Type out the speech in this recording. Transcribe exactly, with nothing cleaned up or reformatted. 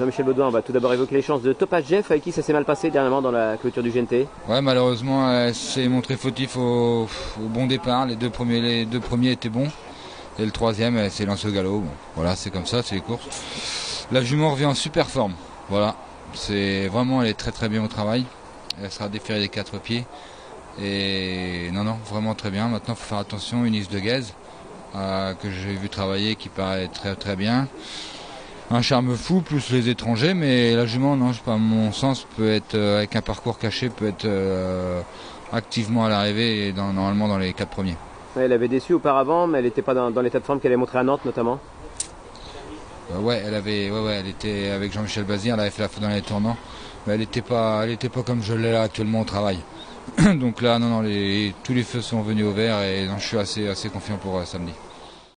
Jean-Michel Baudouin, on va tout d'abord évoquer les chances de Topaz Jeff, avec qui ça s'est mal passé dernièrement dans la clôture du G N T. Ouais, malheureusement, elle s'est montré fautif au, au bon départ. Les deux premiers, les deux premiers étaient bons. Et le troisième, elle s'est lancée au galop. Bon, voilà, c'est comme ça, c'est les courses. La jument revient en super forme. Voilà, c'est vraiment, elle est très très bien au travail. Elle sera déférée des quatre pieds. Et non, non, vraiment très bien. Maintenant, il faut faire attention, une Is de Gaze, euh, que j'ai vu travailler, qui paraît très très bien. Un charme fou, plus les étrangers, mais la jument, non, je sais pas, à mon sens, peut être, euh, avec un parcours caché, peut être euh, activement à l'arrivée et dans, normalement dans les quatre premiers. Ouais, elle avait déçu auparavant, mais elle n'était pas dans, dans l'état de forme qu'elle avait montré à Nantes notamment. Euh, ouais, elle avait, ouais, ouais, elle était avec Jean-Michel Bazir, elle avait fait la faute dans les tournants, mais elle n'était pas, elle était pas comme je l'ai là actuellement au travail. Donc là, non, non, les, tous les feux sont venus au vert et non, je suis assez, assez confiant pour euh, samedi.